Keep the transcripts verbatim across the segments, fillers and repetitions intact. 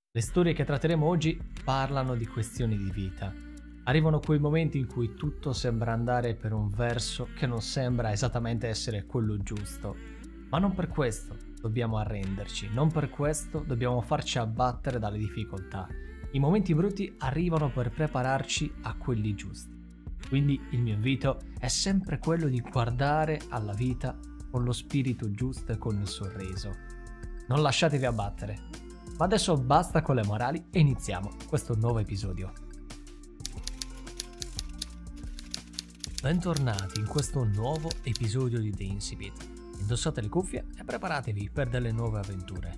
Le storie che tratteremo oggi parlano di questioni di vita. Arrivano quei momenti in cui tutto sembra andare per un verso che non sembra esattamente essere quello giusto. Ma non per questo dobbiamo arrenderci, non per questo dobbiamo farci abbattere dalle difficoltà. I momenti brutti arrivano per prepararci a quelli giusti. Quindi il mio invito è sempre quello di guardare alla vita con lo spirito giusto e con il sorriso. Non lasciatevi abbattere. Ma adesso basta con le morali e iniziamo questo nuovo episodio. Bentornati in questo nuovo episodio di The Incipit. Indossate le cuffie e preparatevi per delle nuove avventure.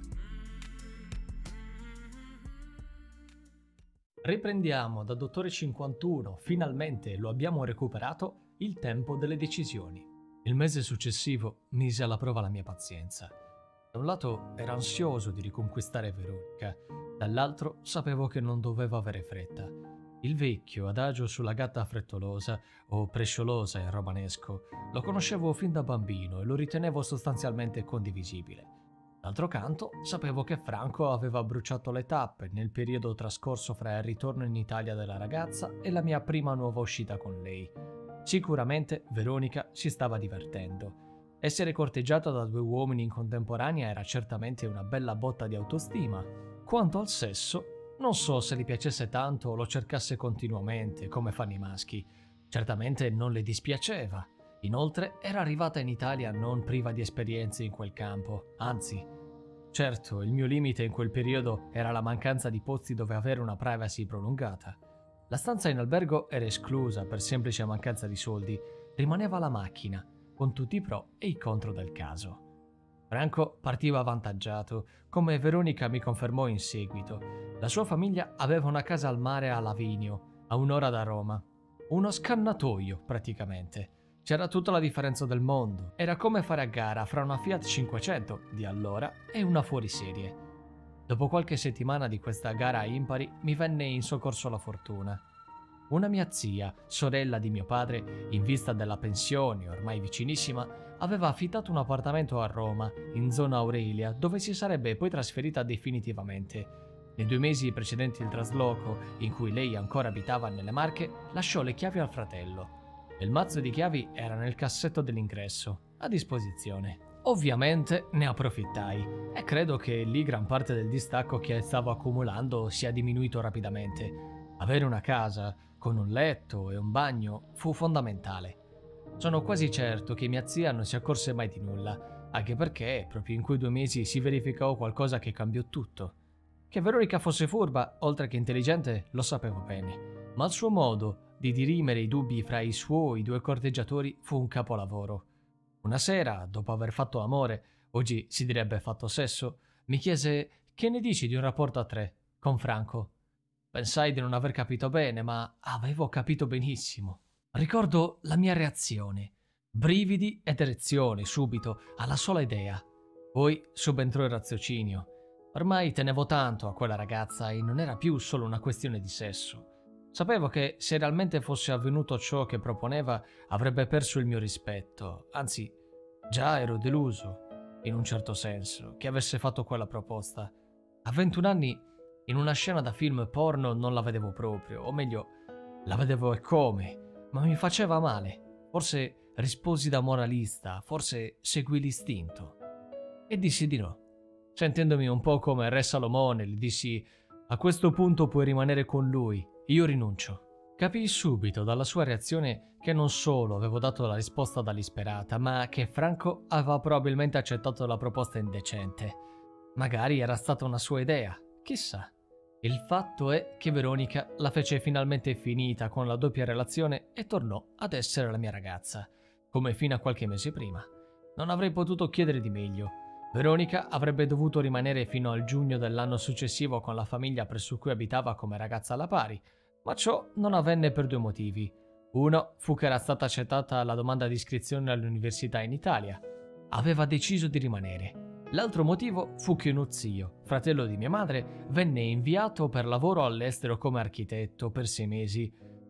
Riprendiamo da Dottore cinquantuno, finalmente lo abbiamo recuperato, il tempo delle decisioni. Il mese successivo mise alla prova la mia pazienza. Da un lato ero ansioso di riconquistare Veronica, dall'altro sapevo che non dovevo avere fretta. Il vecchio adagio sulla gatta frettolosa, o presciolosa in romanesco, lo conoscevo fin da bambino e lo ritenevo sostanzialmente condivisibile. D'altro canto, sapevo che Franco aveva bruciato le tappe nel periodo trascorso fra il ritorno in Italia della ragazza e la mia prima nuova uscita con lei. Sicuramente Veronica si stava divertendo. Essere corteggiata da due uomini in contemporanea era certamente una bella botta di autostima. Quanto al sesso, non so se le piacesse tanto o lo cercasse continuamente, come fanno i maschi. Certamente non le dispiaceva. Inoltre era arrivata in Italia non priva di esperienze in quel campo, anzi. Certo, il mio limite in quel periodo era la mancanza di posti dove avere una privacy prolungata. La stanza in albergo era esclusa per semplice mancanza di soldi, rimaneva la macchina, con tutti i pro e i contro del caso. Franco partiva avvantaggiato, come Veronica mi confermò in seguito. La sua famiglia aveva una casa al mare a Lavinio, a un'ora da Roma. Uno scannatoio, praticamente. C'era tutta la differenza del mondo. Era come fare a gara fra una Fiat cinquecento di allora e una fuoriserie. Dopo qualche settimana di questa gara a impari, mi venne in soccorso la fortuna. Una mia zia, sorella di mio padre, in vista della pensione ormai vicinissima, aveva affittato un appartamento a Roma, in zona Aurelia, dove si sarebbe poi trasferita definitivamente. Nei due mesi precedenti il trasloco, in cui lei ancora abitava nelle Marche, lasciò le chiavi al fratello. Il mazzo di chiavi era nel cassetto dell'ingresso, a disposizione. Ovviamente ne approfittai e credo che lì gran parte del distacco che stavo accumulando sia diminuito rapidamente. Avere una casa con un letto e un bagno fu fondamentale. Sono quasi certo che mia zia non si accorse mai di nulla, anche perché proprio in quei due mesi si verificò qualcosa che cambiò tutto. Che Veronica fosse furba, oltre che intelligente, lo sapevo bene, ma il suo modo di dirimere i dubbi fra i suoi due corteggiatori fu un capolavoro. Una sera, dopo aver fatto amore, oggi si direbbe fatto sesso, mi chiese: «Che ne dici di un rapporto a tre, con Franco?» Pensai di non aver capito bene, ma avevo capito benissimo. Ricordo la mia reazione. Brividi ed erezione subito, alla sola idea. Poi subentrò il raziocinio. Ormai tenevo tanto a quella ragazza e non era più solo una questione di sesso. Sapevo che se realmente fosse avvenuto ciò che proponeva, avrebbe perso il mio rispetto. Anzi, già ero deluso, in un certo senso, che avesse fatto quella proposta. A ventuno anni, in una scena da film porno non la vedevo proprio, o meglio, la vedevo e come, ma mi faceva male. Forse risposi da moralista, forse seguì l'istinto. E dissi di no. Sentendomi un po' come Re Salomone, gli dissi: «A questo punto puoi rimanere con lui, io rinuncio». Capii subito dalla sua reazione che non solo avevo dato la risposta dall'isperata, ma che Franco aveva probabilmente accettato la proposta indecente. Magari era stata una sua idea. Chissà. Il fatto è che Veronica la fece finalmente finita con la doppia relazione e tornò ad essere la mia ragazza, come fino a qualche mese prima. Non avrei potuto chiedere di meglio. Veronica avrebbe dovuto rimanere fino al giugno dell'anno successivo con la famiglia presso cui abitava come ragazza alla pari, ma ciò non avvenne per due motivi. Uno fu che era stata accettata la domanda di iscrizione all'università in Italia. Aveva deciso di rimanere. L'altro motivo fu che uno zio, fratello di mia madre, venne inviato per lavoro all'estero come architetto per sei mesi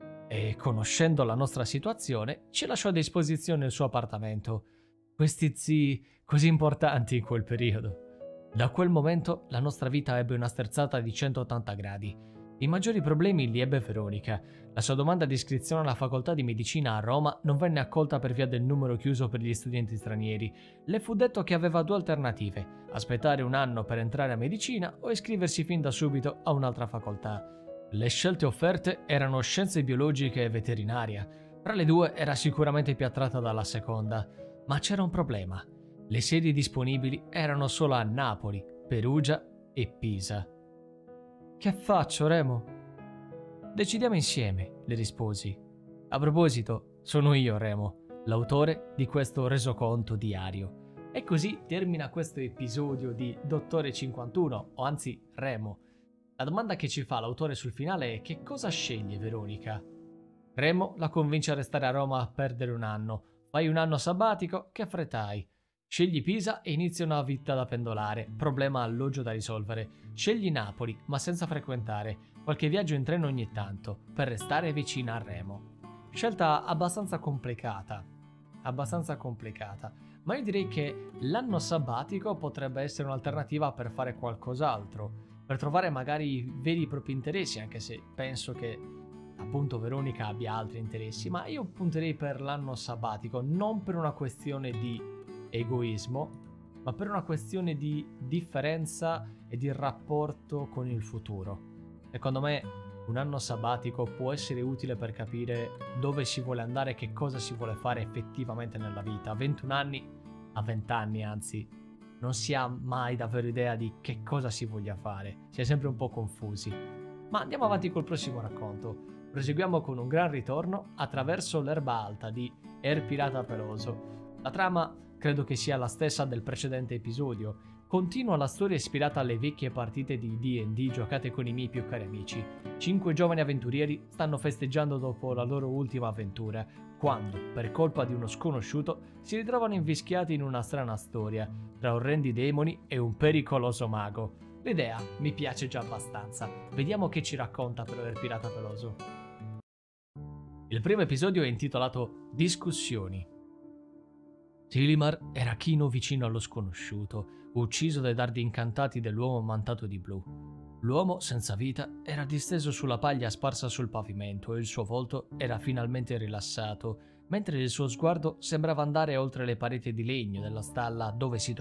e, conoscendo la nostra situazione, ci lasciò a disposizione il suo appartamento. Questi zii così importanti in quel periodo. Da quel momento la nostra vita ebbe una sterzata di centottanta gradi. I maggiori problemi li ebbe Veronica. La sua domanda di iscrizione alla facoltà di medicina a Roma non venne accolta per via del numero chiuso per gli studenti stranieri. Le fu detto che aveva due alternative: aspettare un anno per entrare a medicina o iscriversi fin da subito a un'altra facoltà. Le scelte offerte erano scienze biologiche e veterinaria. Tra le due era sicuramente più attratta dalla seconda, ma c'era un problema. Le sedi disponibili erano solo a Napoli, Perugia e Pisa. «Che faccio, Remo?» «Decidiamo insieme», le risposi. «A proposito, sono io, Remo, l'autore di questo resoconto diario». E così termina questo episodio di Dottore cinquantuno, o anzi Remo. La domanda che ci fa l'autore sul finale è: che cosa sceglie Veronica? Remo la convince a restare a Roma a perdere un anno. Fai un anno sabbatico, che fretta hai? Scegli Pisa e inizia una vita da pendolare, problema alloggio da risolvere. Scegli Napoli, ma senza frequentare, qualche viaggio in treno ogni tanto, per restare vicina a Remo. Scelta abbastanza complicata, abbastanza complicata, ma io direi che l'anno sabbatico potrebbe essere un'alternativa per fare qualcos'altro, per trovare magari veri e propri interessi, anche se penso che appunto Veronica abbia altri interessi, ma io punterei per l'anno sabbatico, non per una questione di egoismo, ma per una questione di differenza e di rapporto con il futuro. Secondo me un anno sabbatico può essere utile per capire dove si vuole andare e che cosa si vuole fare effettivamente nella vita. A ventuno anni, a venti anni anzi, non si ha mai davvero idea di che cosa si voglia fare, si è sempre un po' confusi. Ma andiamo avanti col prossimo racconto. Proseguiamo con un gran ritorno attraverso l'erba alta di Er Pirata Peloso. La trama credo che sia la stessa del precedente episodio. Continua la storia ispirata alle vecchie partite di D and D giocate con i miei più cari amici. Cinque giovani avventurieri stanno festeggiando dopo la loro ultima avventura, quando, per colpa di uno sconosciuto, si ritrovano invischiati in una strana storia, tra orrendi demoni e un pericoloso mago. L'idea mi piace già abbastanza. Vediamo che ci racconta però il Pirata Peloso. Il primo episodio è intitolato Discussioni. Silimar era chino vicino allo sconosciuto, ucciso dai dardi incantati dell'uomo mantato di blu. L'uomo senza vita era disteso sulla paglia sparsa sul pavimento e il suo volto era finalmente rilassato, mentre il suo sguardo sembrava andare oltre le pareti di legno della stalla dove si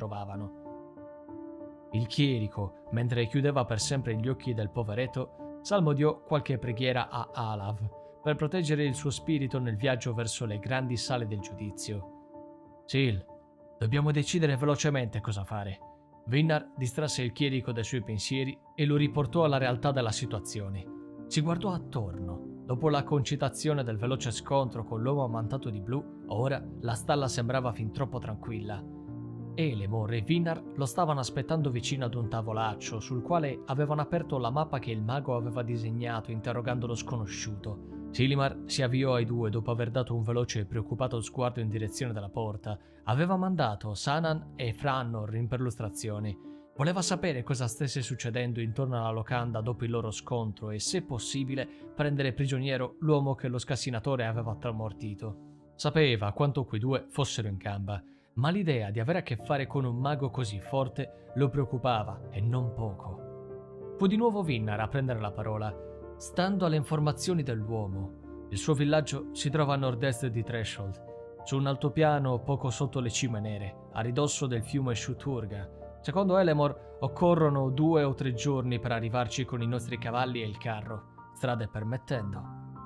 trovavano. Il chierico, mentre chiudeva per sempre gli occhi del poveretto, salmodiò qualche preghiera a Alav per proteggere il suo spirito nel viaggio verso le grandi sale del giudizio. Sil, dobbiamo decidere velocemente cosa fare. Vinnar distrasse il chierico dai suoi pensieri e lo riportò alla realtà della situazione. Si guardò attorno. Dopo la concitazione del veloce scontro con l'uomo ammantato di blu, ora la stalla sembrava fin troppo tranquilla. Elemor e Vinnar lo stavano aspettando vicino ad un tavolaccio sul quale avevano aperto la mappa che il mago aveva disegnato, interrogando lo sconosciuto. Silimar si avviò ai due dopo aver dato un veloce e preoccupato sguardo in direzione della porta. Aveva mandato Sanan e Frannor in perlustrazioni. Voleva sapere cosa stesse succedendo intorno alla locanda dopo il loro scontro e, se possibile, prendere prigioniero l'uomo che lo scassinatore aveva tramortito. Sapeva quanto quei due fossero in gamba, ma l'idea di avere a che fare con un mago così forte lo preoccupava, e non poco. Fu di nuovo Vinnar a prendere la parola. Stando alle informazioni dell'uomo, il suo villaggio si trova a nord-est di Threshold, su un altopiano poco sotto le cime nere, a ridosso del fiume Shuturga. Secondo Elemor, occorrono due o tre giorni per arrivarci con i nostri cavalli e il carro, strade permettendo.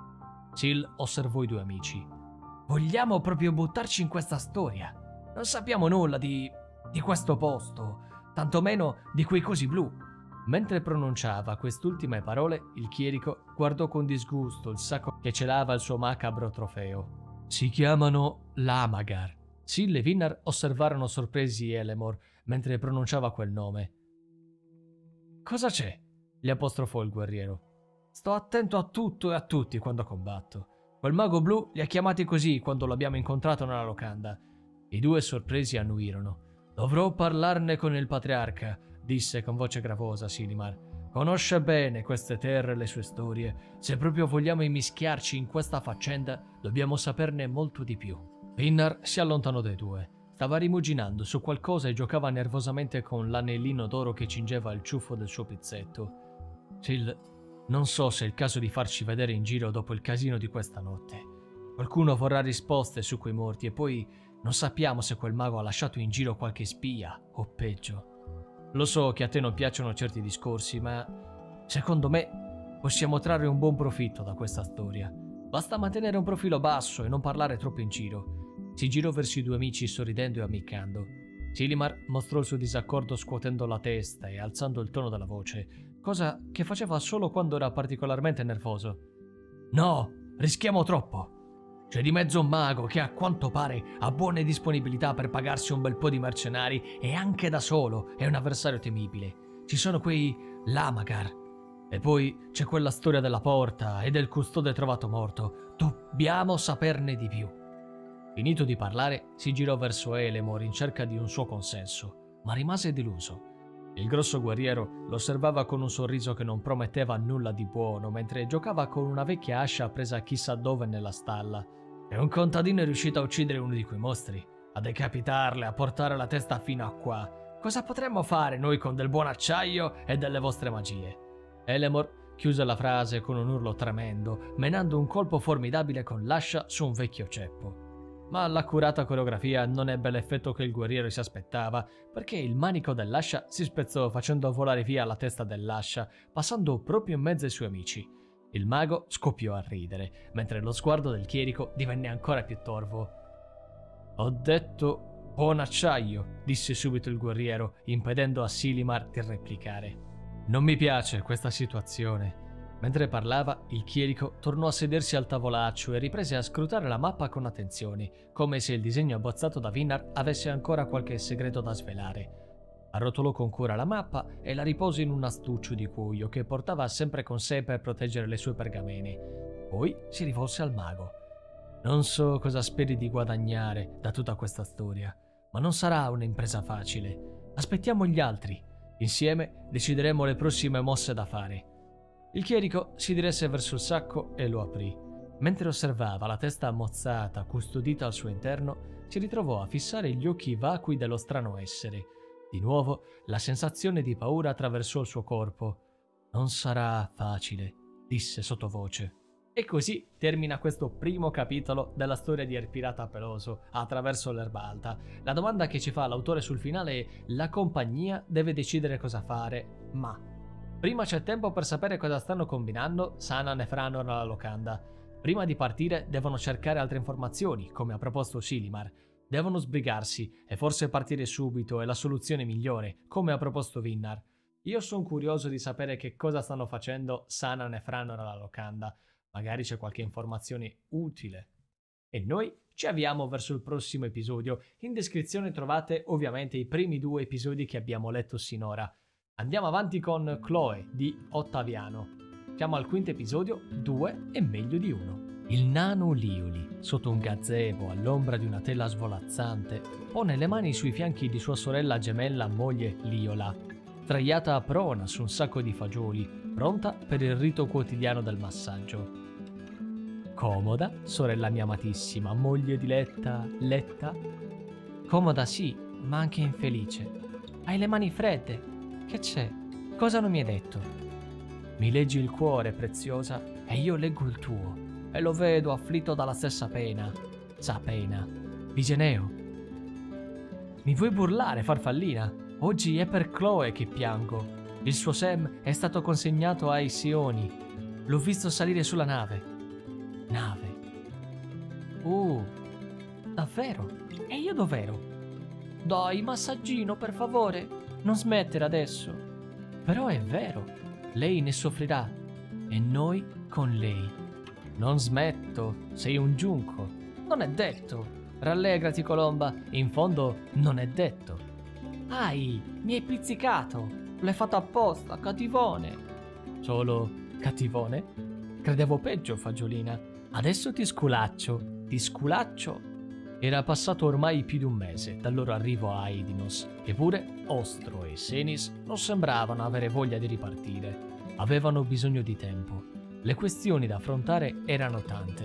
Sil osservò i due amici. Vogliamo proprio buttarci in questa storia? Non sappiamo nulla di... di questo posto, tantomeno di quei cosi blu. Mentre pronunciava quest'ultime parole, il chierico guardò con disgusto il sacco che celava il suo macabro trofeo. Si chiamano Lamagar. Sil e Vinnar osservarono sorpresi Elemor mentre pronunciava quel nome. Cosa c'è? Gli apostrofò il guerriero. Sto attento a tutto e a tutti quando combatto. Quel mago blu li ha chiamati così quando l'abbiamo incontrato nella locanda. I due sorpresi annuirono. Dovrò parlarne con il patriarca, disse con voce gravosa Silimar. Conosce bene queste terre e le sue storie. Se proprio vogliamo immischiarci in questa faccenda, dobbiamo saperne molto di più. Vinnar si allontanò dai due. Stava rimuginando su qualcosa e giocava nervosamente con l'anellino d'oro che cingeva il ciuffo del suo pizzetto. Sil, non so se è il caso di farci vedere in giro dopo il casino di questa notte. Qualcuno vorrà risposte su quei morti e poi non sappiamo se quel mago ha lasciato in giro qualche spia o peggio. Lo so che a te non piacciono certi discorsi, ma secondo me possiamo trarre un buon profitto da questa storia. Basta mantenere un profilo basso e non parlare troppo in giro. Si girò verso i due amici sorridendo e ammiccando. Silimar mostrò il suo disaccordo scuotendo la testa e alzando il tono della voce, cosa che faceva solo quando era particolarmente nervoso. No, rischiamo troppo. C'è di mezzo un mago che a quanto pare ha buone disponibilità per pagarsi un bel po' di mercenari e anche da solo è un avversario temibile. Ci sono quei Lamagar. E poi c'è quella storia della porta e del custode trovato morto. Dobbiamo saperne di più. Finito di parlare, si girò verso Elemor in cerca di un suo consenso, ma rimase deluso. Il grosso guerriero lo osservava con un sorriso che non prometteva nulla di buono mentre giocava con una vecchia ascia presa chissà dove nella stalla. E un contadino è riuscito a uccidere uno di quei mostri, a decapitarle, a portare la testa fino a qua. Cosa potremmo fare noi con del buon acciaio e delle vostre magie? Elemor chiuse la frase con un urlo tremendo, menando un colpo formidabile con l'ascia su un vecchio ceppo. Ma l'accurata coreografia non ebbe l'effetto che il guerriero si aspettava, perché il manico dell'ascia si spezzò facendo volare via la testa dell'ascia, passando proprio in mezzo ai suoi amici. Il mago scoppiò a ridere, mentre lo sguardo del chierico divenne ancora più torvo. «Ho detto buon acciaio», disse subito il guerriero, impedendo a Silimar di replicare. «Non mi piace questa situazione». Mentre parlava, il chierico tornò a sedersi al tavolaccio e riprese a scrutare la mappa con attenzione, come se il disegno abbozzato da Vinnar avesse ancora qualche segreto da svelare. Arrotolò con cura la mappa e la ripose in un astuccio di cuoio che portava sempre con sé per proteggere le sue pergamene. Poi si rivolse al mago. «Non so cosa speri di guadagnare da tutta questa storia, ma non sarà un'impresa facile. Aspettiamo gli altri. Insieme decideremo le prossime mosse da fare». Il chierico si diresse verso il sacco e lo aprì. Mentre osservava la testa ammozzata custodita al suo interno, si ritrovò a fissare gli occhi vacui dello strano essere. Di nuovo, la sensazione di paura attraversò il suo corpo. «Non sarà facile», disse sottovoce. E così termina questo primo capitolo della storia di El Pirata Peloso attraverso l'erba alta. La domanda che ci fa l'autore sul finale è: la compagnia deve decidere cosa fare, ma prima c'è tempo per sapere cosa stanno combinando Sanan e Franor alla locanda. Prima di partire devono cercare altre informazioni, come ha proposto Silimar. Devono sbrigarsi e forse partire subito è la soluzione migliore, come ha proposto Vinnar. Io sono curioso di sapere che cosa stanno facendo Sanan e Franor alla locanda. Magari c'è qualche informazione utile. E noi ci avviamo verso il prossimo episodio. In descrizione trovate ovviamente i primi due episodi che abbiamo letto sinora. Andiamo avanti con Chloe di Ottaviano. Siamo al quinto episodio, due è meglio di uno. Il nano Lioli, sotto un gazebo all'ombra di una tela svolazzante, pone le mani sui fianchi di sua sorella gemella moglie Liola, sdraiata a prona su un sacco di fagioli, pronta per il rito quotidiano del massaggio. Comoda, sorella mia amatissima, moglie diletta, letta? Comoda sì, ma anche infelice. Hai le mani fredde. Che c'è? Cosa non mi hai detto? Mi leggi il cuore, preziosa, e io leggo il tuo, e lo vedo afflitto dalla stessa pena. Sa pena. Vigeneo. Mi vuoi burlare, farfallina? Oggi è per Chloe che piango. Il suo Sam è stato consegnato ai Sioni. L'ho visto salire sulla nave. Nave. Uh, davvero? E io dov'ero? Dai, massaggino, per favore. Non smettere adesso. Però è vero, lei ne soffrirà e noi con lei. Non smetto, sei un giunco. Non è detto. Rallegrati, Colomba, in fondo non è detto. Ai, mi hai pizzicato. L'hai fatto apposta, cattivone. Solo cattivone? Credevo peggio, fagiolina. Adesso ti sculaccio, ti sculaccio. Era passato ormai più di un mese dal loro arrivo a Aidinos, eppure Ostro e Senis non sembravano avere voglia di ripartire. Avevano bisogno di tempo. Le questioni da affrontare erano tante.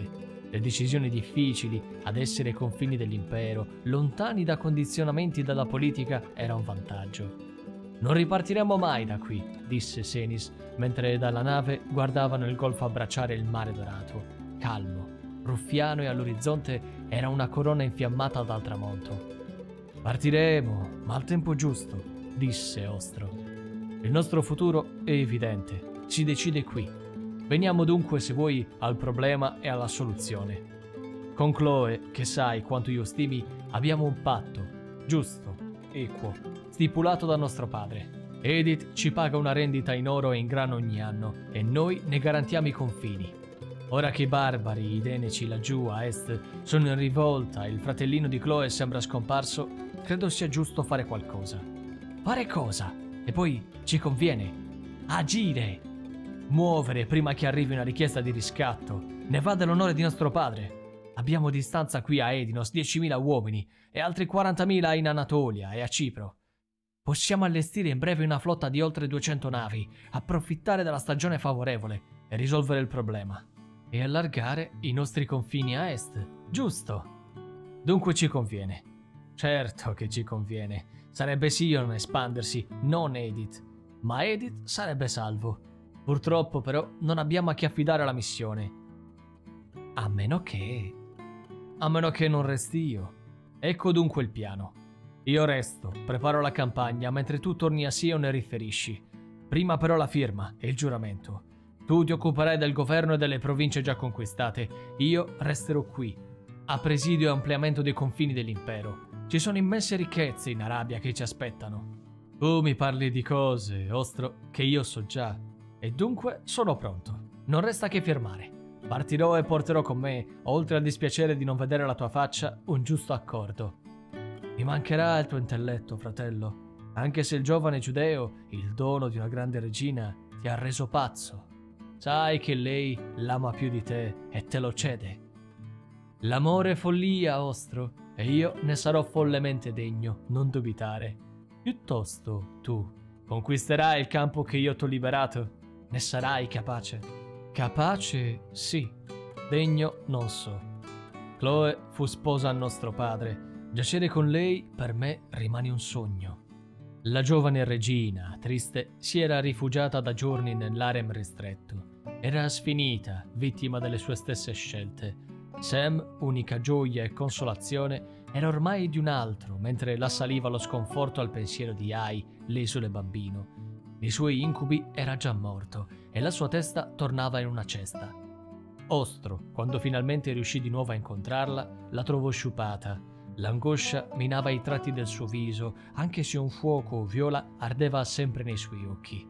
Le decisioni difficili, ad essere ai confini dell'impero, lontani da condizionamenti della politica, era un vantaggio. Non ripartiremo mai da qui, disse Senis, mentre dalla nave guardavano il golfo abbracciare il mare dorato, calmo, ruffiano, e all'orizzonte era una corona infiammata dal tramonto. Partiremo, ma al tempo giusto, disse Ostro. Il nostro futuro è evidente, si decide qui. Veniamo dunque, se vuoi, al problema e alla soluzione. Con Chloe, che sai quanto io stimi, abbiamo un patto, giusto, equo, stipulato da nostro padre. Edith ci paga una rendita in oro e in grano ogni anno e noi ne garantiamo i confini. Ora che i barbari, i Deneci laggiù a est, sono in rivolta e il fratellino di Chloe sembra scomparso, credo sia giusto fare qualcosa. Fare cosa? E poi ci conviene agire! Muovere prima che arrivi una richiesta di riscatto. Ne va dell'onore di nostro padre. Abbiamo di stanza qui a Edinos diecimila uomini e altri quarantamila in Anatolia e a Cipro. Possiamo allestire in breve una flotta di oltre duecento navi, approfittare della stagione favorevole e risolvere il problema. E allargare i nostri confini a est, giusto? Dunque ci conviene. Certo che ci conviene. Sarebbe Sion espandersi, non Edith. Ma Edith sarebbe salvo. Purtroppo però non abbiamo a chi affidare la missione. A meno che... A meno che non resti io. Ecco dunque il piano. Io resto, preparo la campagna, mentre tu torni a Sion e riferisci. Prima però la firma e il giuramento. Tu ti occuperai del governo e delle province già conquistate. Io resterò qui, a presidio e ampliamento dei confini dell'impero. Ci sono immense ricchezze in Arabia che ci aspettano. Tu mi parli di cose, Ostro, che io so già. E dunque sono pronto. Non resta che firmare. Partirò e porterò con me, oltre al dispiacere di non vedere la tua faccia, un giusto accordo. Mi mancherà il tuo intelletto, fratello, anche se il giovane giudeo, il dono di una grande regina, ti ha reso pazzo. Sai che lei l'ama più di te e te lo cede. L'amore è follia, Ostro, e io ne sarò follemente degno, non dubitare. Piuttosto tu conquisterai il campo che io t'ho liberato. Ne sarai capace? Capace, sì. Degno, non so. Chloe fu sposa a nostro padre. Giacere con lei, per me, rimane un sogno. La giovane regina, triste, si era rifugiata da giorni nell'harem ristretto. Era sfinita, vittima delle sue stesse scelte. Sam, unica gioia e consolazione, era ormai di un altro, mentre l'assaliva lo sconforto al pensiero di Ai, l'esule bambino. Nei suoi incubi era già morto e la sua testa tornava in una cesta. Ostro, quando finalmente riuscì di nuovo a incontrarla, la trovò sciupata. L'angoscia minava i tratti del suo viso, anche se un fuoco viola ardeva sempre nei suoi occhi.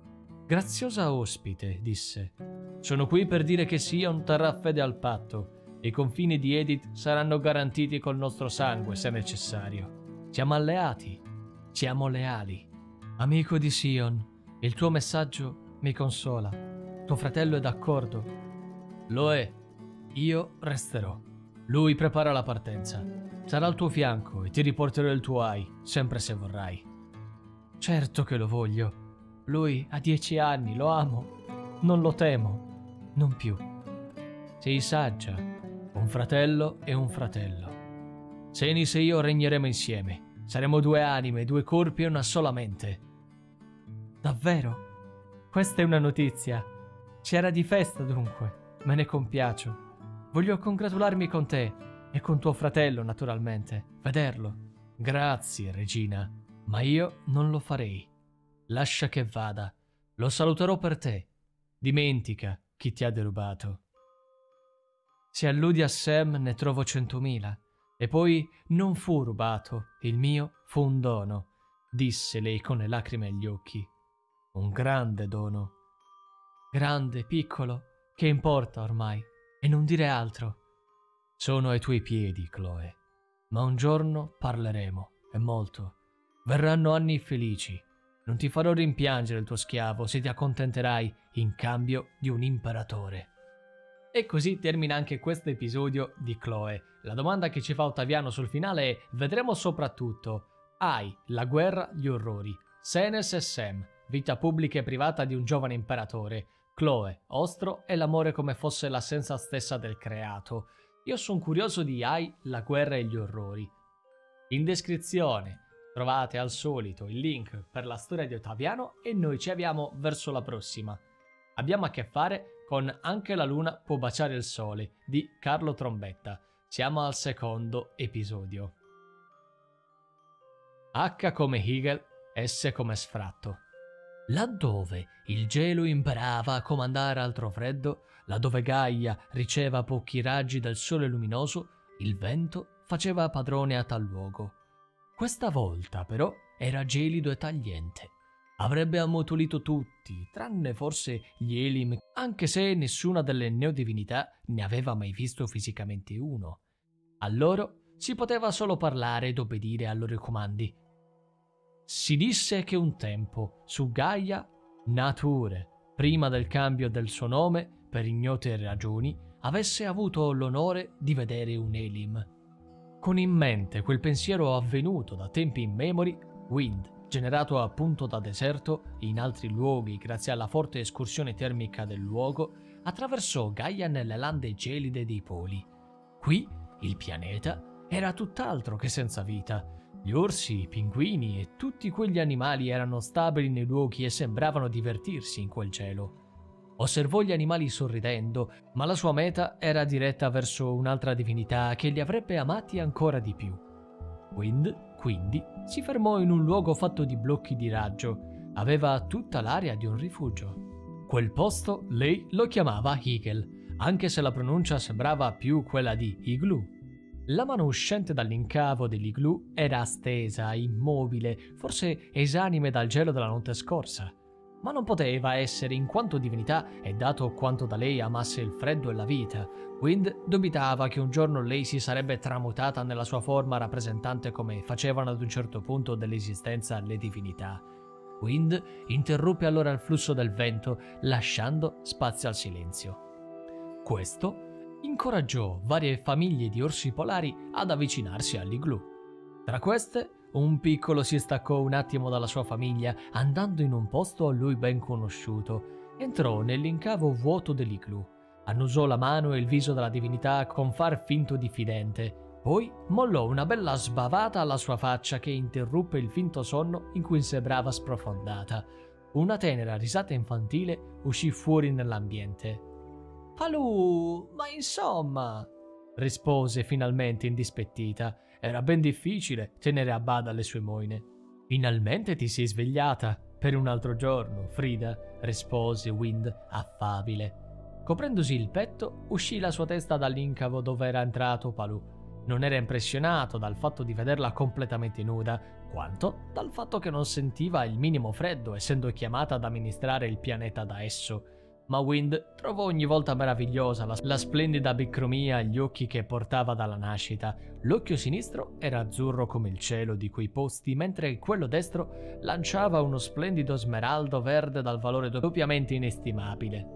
Graziosa ospite, disse. Sono qui per dire che Sion terrà fede al patto. I confini di Edith saranno garantiti col nostro sangue, se necessario. Siamo alleati. Siamo leali. Amico di Sion, il tuo messaggio mi consola. Tuo fratello è d'accordo. Lo è. Io resterò. Lui prepara la partenza. Sarà al tuo fianco e ti riporterò il tuo Ai, sempre se vorrai. Certo che lo voglio. Lui ha dieci anni, lo amo. Non lo temo. Non più. Sei saggia. Un fratello e un fratello. Senis e io regneremo insieme. Saremo due anime, due corpi e una sola mente. Davvero? Questa è una notizia. C'era di festa dunque. Me ne compiaccio. Voglio congratularmi con te e con tuo fratello, naturalmente. Vederlo. Grazie, regina. Ma io non lo farei. Lascia che vada. Lo saluterò per te. Dimentica chi ti ha derubato. Se alludi a Sam ne trovo centomila. E poi non fu rubato, il mio fu un dono, disse lei con le lacrime agli occhi. Un grande dono. Grande, piccolo, che importa ormai, e non dire altro. Sono ai tuoi piedi, Chloe, ma un giorno parleremo, e molto. Verranno anni felici. Non ti farò rimpiangere il tuo schiavo se ti accontenterai in cambio di un imperatore. E così termina anche questo episodio di Chloe. La domanda che ci fa Ottaviano sul finale è: vedremo soprattutto Ai, la guerra, gli orrori, Senes e Sam, vita pubblica e privata di un giovane imperatore, Chloe, Ostro e l'amore come fosse l'essenza stessa del creato. Io sono curioso di Ai, la guerra e gli orrori. In descrizione trovate al solito il link per la storia di Ottaviano e noi ci avviamo verso la prossima. Abbiamo a che fare con Anche la luna può baciare il sole di Carlo Trombetta. Siamo al secondo episodio. H come Hegel, S come sfratto. Laddove il gelo imparava a comandare altro freddo, laddove Gaia riceva pochi raggi del sole luminoso, il vento faceva padrone a tal luogo. Questa volta però era gelido e tagliente. Avrebbe ammutolito tutti, tranne forse gli Elim, anche se nessuna delle neodivinità ne aveva mai visto fisicamente uno. A loro si poteva solo parlare ed obbedire ai loro comandi. Si disse che un tempo, su Gaia, Nature, prima del cambio del suo nome, per ignote ragioni, avesse avuto l'onore di vedere un Elim. Con in mente quel pensiero avvenuto da tempi immemori, Wind, generato appunto da deserto in altri luoghi grazie alla forte escursione termica del luogo, attraversò Gaia nelle lande gelide dei poli. Qui il pianeta era tutt'altro che senza vita. Gli orsi, i pinguini e tutti quegli animali erano stabili nei luoghi e sembravano divertirsi in quel cielo. Osservò gli animali sorridendo, ma la sua meta era diretta verso un'altra divinità che li avrebbe amati ancora di più. Wind, quindi, si fermò in un luogo fatto di blocchi di raggio. Aveva tutta l'aria di un rifugio. Quel posto lei lo chiamava Hegel, anche se la pronuncia sembrava più quella di igloo. La mano uscente dall'incavo dell'igloo era stesa, immobile, forse esanime dal gelo della notte scorsa. Ma non poteva essere in quanto divinità e dato quanto da lei amasse il freddo e la vita. Wind dubitava che un giorno lei si sarebbe tramutata nella sua forma rappresentante come facevano ad un certo punto dell'esistenza le divinità. Wind interruppe allora il flusso del vento, lasciando spazio al silenzio. Questo incoraggiò varie famiglie di orsi polari ad avvicinarsi all'igloo. Tra queste, un piccolo si staccò un attimo dalla sua famiglia, andando in un posto a lui ben conosciuto. Entrò nell'incavo vuoto dell'igloo, annusò la mano e il viso della divinità con far finto diffidente. Poi mollò una bella sbavata alla sua faccia che interruppe il finto sonno in cui sembrava sprofondata. Una tenera risata infantile uscì fuori nell'ambiente. «Palù, ma insomma», rispose finalmente indispettita. Era ben difficile tenere a bada le sue moine. «Finalmente ti sei svegliata per un altro giorno, Frida», rispose Wind affabile. Coprendosi il petto, uscì la sua testa dall'incavo dove era entrato Palù. Non era impressionato dal fatto di vederla completamente nuda, quanto dal fatto che non sentiva il minimo freddo, essendo chiamata ad amministrare il pianeta da esso. Ma Wind trovò ogni volta meravigliosa la, la splendida bicromia agli occhi che portava dalla nascita. L'occhio sinistro era azzurro come il cielo di quei posti, mentre quello destro lanciava uno splendido smeraldo verde dal valore doppiamente inestimabile.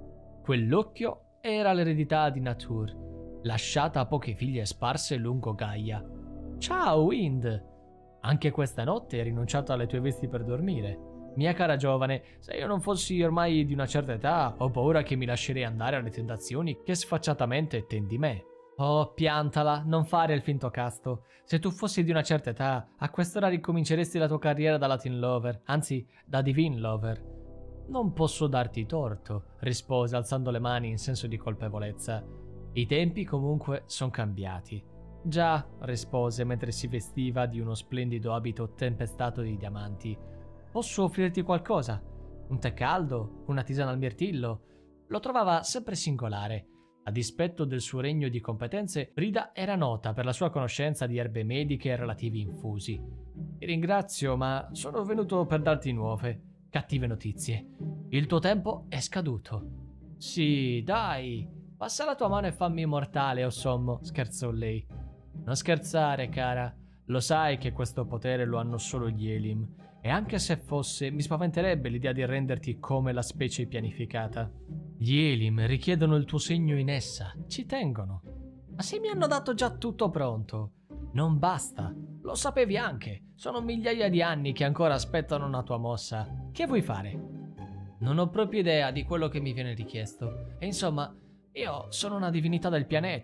Quell'occhio era l'eredità di Nature, lasciata a poche figlie sparse lungo Gaia. «Ciao, Wind! Anche questa notte hai rinunciato alle tue vesti per dormire. Mia cara giovane, se io non fossi ormai di una certa età, ho paura che mi lascerei andare alle tentazioni che sfacciatamente tendi me». «Oh, piantala, non fare il finto casto. Se tu fossi di una certa età, a quest'ora ricominceresti la tua carriera da Latin Lover, anzi, da Divine Lover». «Non posso darti torto», rispose alzando le mani in senso di colpevolezza. «I tempi comunque sono cambiati». «Già», rispose mentre si vestiva di uno splendido abito tempestato di diamanti. «Posso offrirti qualcosa? Un tè caldo? Una tisana al mirtillo?» Lo trovava sempre singolare. A dispetto del suo regno di competenze, Frida era nota per la sua conoscenza di erbe mediche e relativi infusi. «Ti ringrazio, ma sono venuto per darti nuove, cattive notizie. Il tuo tempo è scaduto». «Sì, dai, passa la tua mano e fammi immortale, o sommo», scherzò lei. «Non scherzare, cara. Lo sai che questo potere lo hanno solo gli Elim. E anche se fosse, mi spaventerebbe l'idea di renderti come la specie pianificata. Gli Elim richiedono il tuo segno in essa, ci tengono. Ma se mi hanno dato già tutto pronto, non basta. Lo sapevi anche. Sono migliaia di anni che ancora aspettano una tua mossa. Che vuoi fare?» «Non ho proprio idea di quello che mi viene richiesto. E insomma, io sono una divinità del pianeta.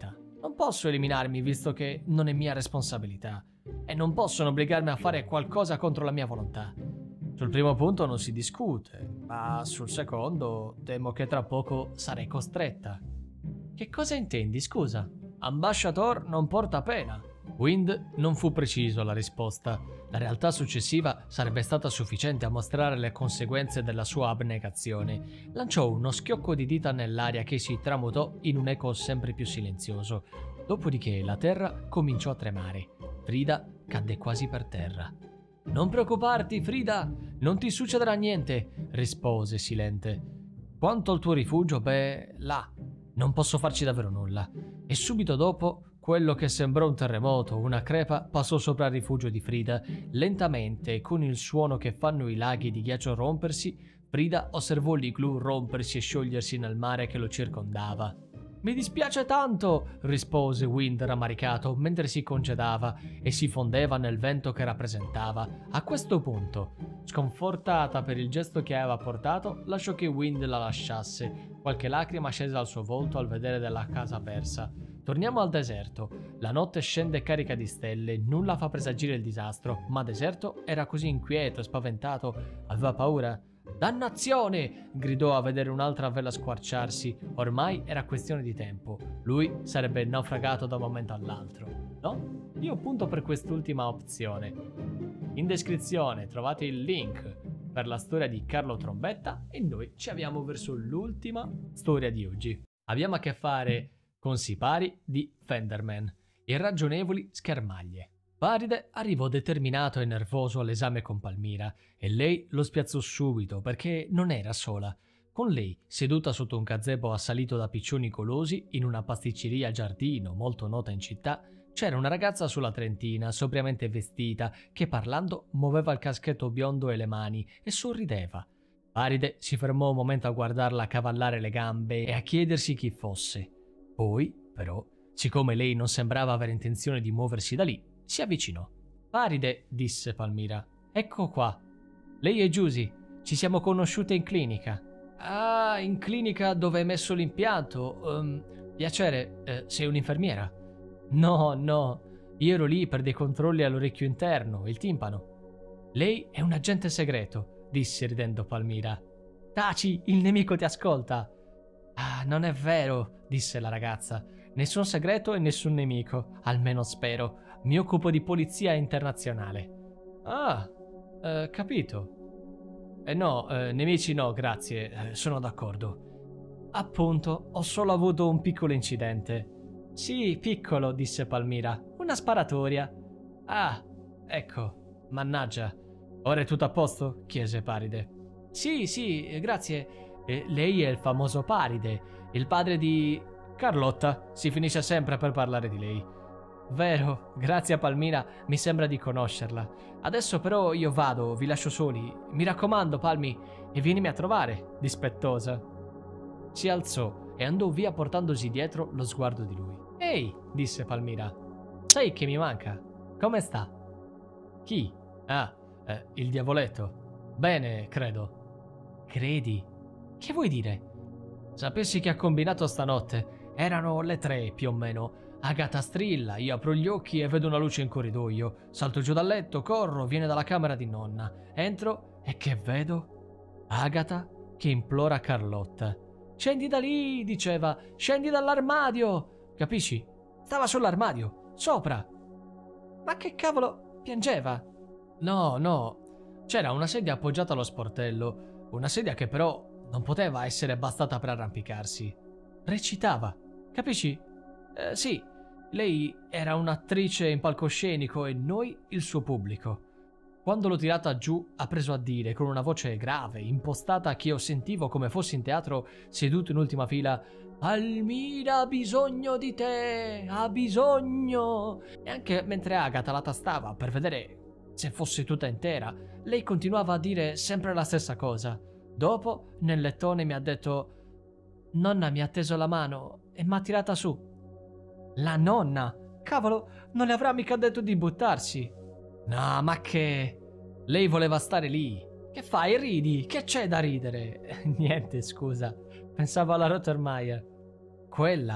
Non posso eliminarmi visto che non è mia responsabilità e non possono obbligarmi a fare qualcosa contro la mia volontà. Sul primo punto non si discute, ma sul secondo temo che tra poco sarei costretta. Che cosa intendi, scusa? Ambasciator non porta pena. Wind non fu preciso alla risposta. La realtà successiva sarebbe stata sufficiente a mostrare le conseguenze della sua abnegazione. Lanciò uno schiocco di dita nell'aria che si tramutò in un eco sempre più silenzioso. Dopodiché la terra cominciò a tremare. Frida cadde quasi per terra. «Non preoccuparti, Frida, non ti succederà niente», rispose silente. «Quanto al tuo rifugio, beh, là, non posso farci davvero nulla». E subito dopo, quello che sembrò un terremoto, una crepa, passò sopra il rifugio di Frida. Lentamente, con il suono che fanno i laghi di ghiaccio rompersi, Frida osservò l'igloo rompersi e sciogliersi nel mare che lo circondava. «Mi dispiace tanto», rispose Wind rammaricato mentre si congedava e si fondeva nel vento che rappresentava. A questo punto, sconfortata per il gesto che aveva portato, lasciò che Wind la lasciasse. Qualche lacrima scese dal suo volto al vedere della casa persa. Torniamo al deserto. La notte scende carica di stelle, nulla fa presagire il disastro, ma Deserto era così inquieto e spaventato. Aveva paura. «Dannazione!» gridò a vedere un'altra vela squarciarsi. Ormai era questione di tempo. Lui sarebbe naufragato da un momento all'altro. No? Io punto per quest'ultima opzione. In descrizione trovate il link per la storia di Carlo Trombetta e noi ci avviamo verso l'ultima storia di oggi. Abbiamo a che fare con Sipari di Fenderman, irragionevoli schermaglie. Paride arrivò determinato e nervoso all'esame con Palmira e lei lo spiazzò subito perché non era sola. Con lei, seduta sotto un gazebo assalito da piccioni golosi in una pasticceria Giardino molto nota in città, c'era una ragazza sulla trentina, sobriamente vestita, che parlando muoveva il caschetto biondo e le mani e sorrideva. Paride si fermò un momento a guardarla cavallare le gambe e a chiedersi chi fosse. Poi, però, siccome lei non sembrava avere intenzione di muoversi da lì, si avvicinò. «Paride», disse Palmira, «ecco qua. Lei è Giusy. Ci siamo conosciute in clinica». «Ah, in clinica dove hai messo l'impianto? Um, piacere, eh, sei un'infermiera?» «No, no, io ero lì per dei controlli all'orecchio interno, il timpano». «Lei è un agente segreto», disse ridendo Palmira. «Taci, il nemico ti ascolta». «Ah, non è vero», disse la ragazza. «Nessun segreto e nessun nemico, almeno spero. Mi occupo di polizia internazionale». «Ah, eh, capito». «Eh no, eh, nemici no, grazie, eh, sono d'accordo». «Appunto, ho solo avuto un piccolo incidente». «Sì, piccolo», disse Palmira. «Una sparatoria». «Ah, ecco, mannaggia». «Ora è tutto a posto?» chiese Paride. «Sì, sì, grazie. E lei è il famoso Paride, il padre di... Carlotta, si finisce sempre per parlare di lei». «Vero, grazie a Palmira, mi sembra di conoscerla. Adesso però io vado, vi lascio soli. Mi raccomando, Palmi, e vienimi a trovare, dispettosa». Si alzò e andò via portandosi dietro lo sguardo di lui. «Ehi», disse Palmira, «sai che mi manca? Come sta?» «Chi?» «Ah, eh, il diavoletto. Bene, credo». «Credi? Che vuoi dire?» «Sapessi che ha combinato stanotte. Erano le tre, più o meno. Agata strilla, io apro gli occhi e vedo una luce in corridoio. Salto giù dal letto, corro, viene dalla camera di nonna. Entro e che vedo? Agata che implora Carlotta. «Scendi da lì», diceva, «scendi dall'armadio». Capisci? Stava sull'armadio, sopra. «Ma che cavolo?» piangeva. «No, no, c'era una sedia appoggiata allo sportello, una sedia che però non poteva essere bastata per arrampicarsi. Recitava, capisci? Eh, sì, lei era un'attrice in palcoscenico e noi il suo pubblico. Quando l'ho tirata giù ha preso a dire con una voce grave, impostata che io sentivo come fossi in teatro seduto in ultima fila: «Palmira ha bisogno di te, ha bisogno!» E anche mentre Agata la tastava per vedere se fosse tutta intera, lei continuava a dire sempre la stessa cosa. Dopo, nel lettone mi ha detto: «Nonna mi ha teso la mano e mi ha tirata su». La nonna? Cavolo, non le avrà mica detto di buttarsi. No, ma che... Lei voleva stare lì. Che fai, ridi? Che c'è da ridere? Niente, scusa. Pensavo alla Rottermeier. Quella?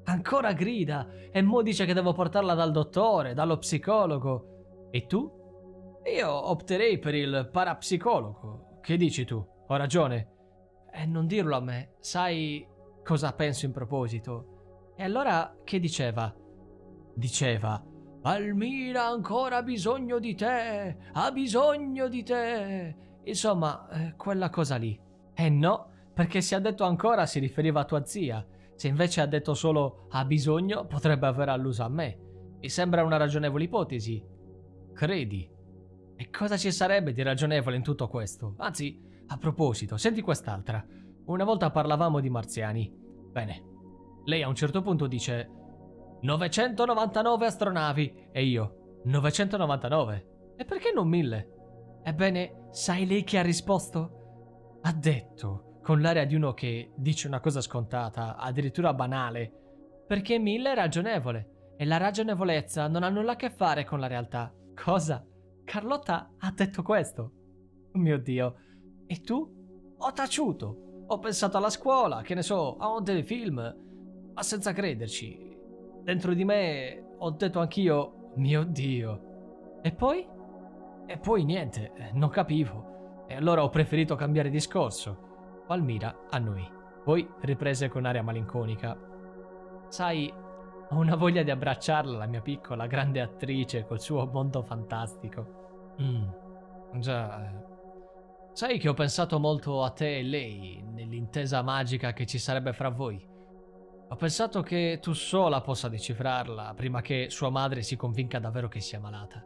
Ancora grida e mo dice che devo portarla dal dottore, dallo psicologo. E tu? Io opterei per il parapsicologo. Che dici tu? Ho ragione? E non dirlo a me, sai cosa penso in proposito? E allora che diceva? Diceva: Palmira ha ancora bisogno di te, ha bisogno di te. Insomma, eh, quella cosa lì. E no, perché se ha detto ancora si riferiva a tua zia. Se invece ha detto solo ha bisogno, potrebbe aver alluso a me. Mi sembra una ragionevole ipotesi. Credi? E cosa ci sarebbe di ragionevole in tutto questo? Anzi, a proposito, senti quest'altra. Una volta parlavamo di marziani. Bene, lei a un certo punto dice novecentonovantanove astronavi e io novecentonovantanove. E perché non mille? Ebbene, sai lei che ha risposto? Ha detto, con l'aria di uno che dice una cosa scontata, addirittura banale, perché mille è ragionevole e la ragionevolezza non ha nulla a che fare con la realtà. Cosa? Carlotta ha detto questo? Oh mio Dio. E tu? Ho taciuto. Ho pensato alla scuola, che ne so, a un telefilm, ma senza crederci. Dentro di me ho detto anch'io, mio Dio. E poi? E poi niente, non capivo. E allora ho preferito cambiare discorso. Palmira annui. Poi riprese con aria malinconica. Sai, ho una voglia di abbracciarla, la mia piccola grande attrice col suo mondo fantastico. Mm, già. Sai che ho pensato molto a te e lei, nell'intesa magica che ci sarebbe fra voi. Ho pensato che tu sola possa decifrarla prima che sua madre si convinca davvero che sia malata.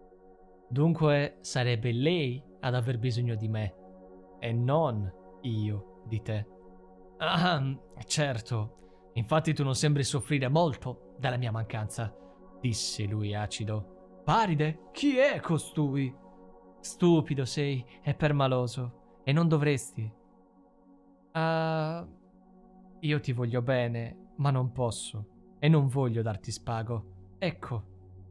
Dunque sarebbe lei ad aver bisogno di me e non io di te. Ah, certo. Infatti tu non sembri soffrire molto dalla mia mancanza, disse lui acido. Paride? Chi è costui? Stupido sei e permaloso, e non dovresti. Ah, io ti voglio bene, ma non posso, e non voglio darti spago. Ecco.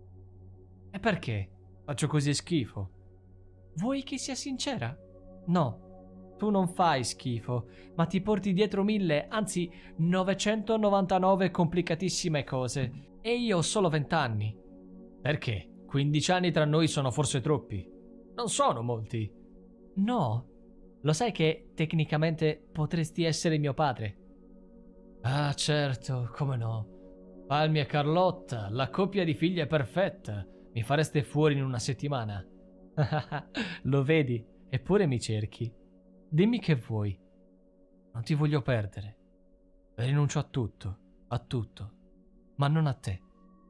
E perché? Faccio così schifo? Vuoi che sia sincera? No. Tu non fai schifo, ma ti porti dietro mille, anzi novecentonovantanove complicatissime cose. E io ho solo vent'anni. Perché? quindici anni tra noi sono forse troppi. Non sono molti. No. Lo sai che tecnicamente potresti essere mio padre? Ah, certo, come no. Palmi e Carlotta, la coppia di figlie perfetta. Mi fareste fuori in una settimana. Lo vedi? Eppure mi cerchi. Dimmi che vuoi. Non ti voglio perdere. Rinuncio a tutto, a tutto, ma non a te.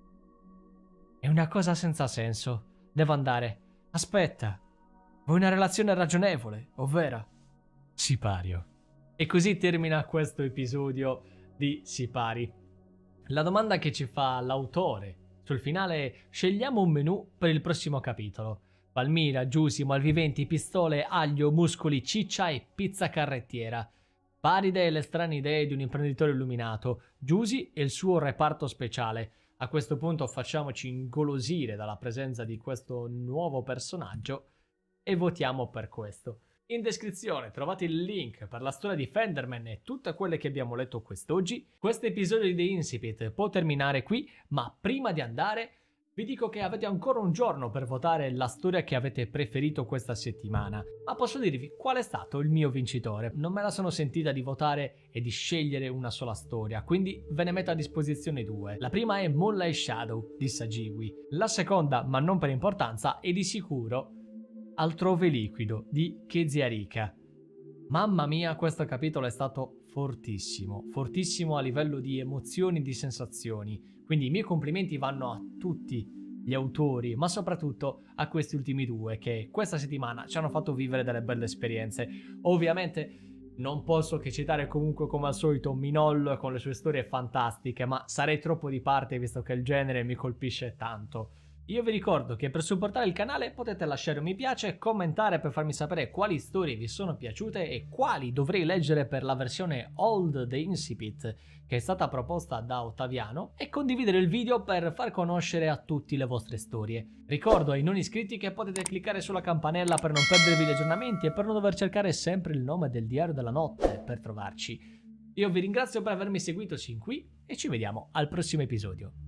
È una cosa senza senso. Devo andare. Aspetta. Vuoi una relazione ragionevole, ovvero? Sipario. E così termina questo episodio di Sipari. La domanda che ci fa l'autore sul finale è: scegliamo un menù per il prossimo capitolo. Palmira, Giusy, malviventi, pistole, aglio, muscoli, ciccia e pizza carrettiera. Paride e le strane idee di un imprenditore illuminato. Giusy e il suo reparto speciale. A questo punto facciamoci ingolosire dalla presenza di questo nuovo personaggio e votiamo per questo. In descrizione trovate il link per la storia di Fenderman e tutte quelle che abbiamo letto quest'oggi. Questo episodio di The Incipit può terminare qui, ma prima di andare vi dico che avete ancora un giorno per votare la storia che avete preferito questa settimana, ma posso dirvi qual è stato il mio vincitore. Non me la sono sentita di votare e di scegliere una sola storia, quindi ve ne metto a disposizione due. La prima è Moonlight Shadow di Sajiwi, la seconda, ma non per importanza, è di sicuro Altrove Liquido di Keziarika. Mamma mia, questo capitolo è stato fortissimo, fortissimo a livello di emozioni e di sensazioni. Quindi i miei complimenti vanno a tutti gli autori, ma soprattutto a questi ultimi due che questa settimana ci hanno fatto vivere delle belle esperienze. Ovviamente non posso che citare comunque come al solito Minol con le sue storie fantastiche, ma sarei troppo di parte visto che il genere mi colpisce tanto. Io vi ricordo che per supportare il canale potete lasciare un mi piace e commentare per farmi sapere quali storie vi sono piaciute e quali dovrei leggere per la versione Old The Incipit che è stata proposta da Ottaviano, e condividere il video per far conoscere a tutti le vostre storie. Ricordo ai non iscritti che potete cliccare sulla campanella per non perdervi gli aggiornamenti e per non dover cercare sempre il nome del diario della notte per trovarci. Io vi ringrazio per avermi seguito sin qui e ci vediamo al prossimo episodio.